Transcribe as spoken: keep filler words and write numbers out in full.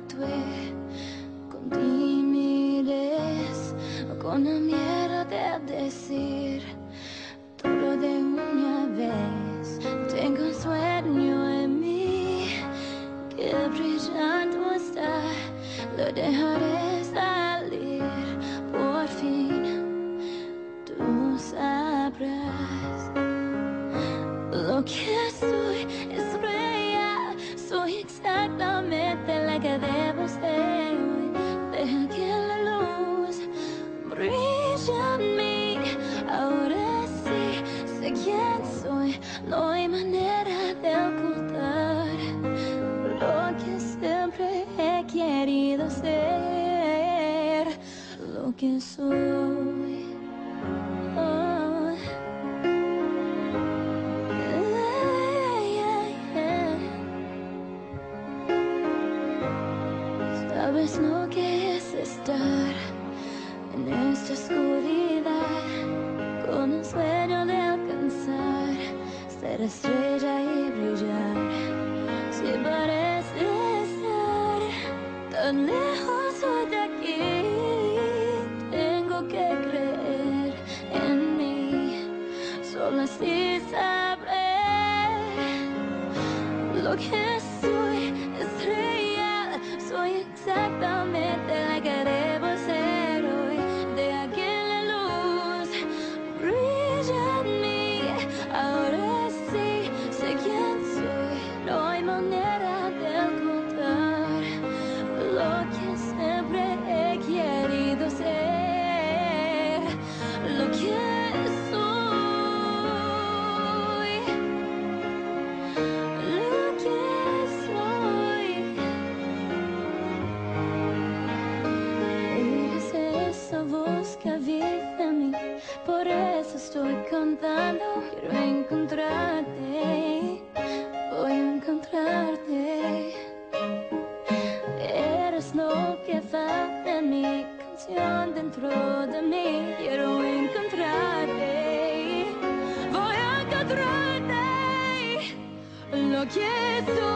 actué con timidez o con la miedo de decir todo de una vez. Tengo un sueño en mí que brillando está, lo dejaré salir. Por fin tú sabrás lo que soy, es real. Soy exactamente la que debo ser hoy. Deja que la luz brille en mí. Ahora sí sé quién soy. No hay manera de ocultar lo que siempre he querido ser, lo que soy. Oh. ¿Sabes lo que es estar en esta oscuridad con un sueño de alcanzar, ser estrella y brillar? Si parece estar tan lejos hoy de aquí, tengo que creer en mí. Solo así sabré lo que soy, es real. Soy exactamente la que debo ser hoy. Deja que la luz brille en mí. Ahora sí sé quién soy. No hay manera de ocultar lo que siempre he querido ser, lo que soy, lo que soy. Es esa voz que vive en mí, por eso estoy cantando. Quiero encontrarte, voy a encontrarte. Eres lo que falta en mi canción dentro de mí. Quiero encontrarte, voy a encontrarte, lo que soy.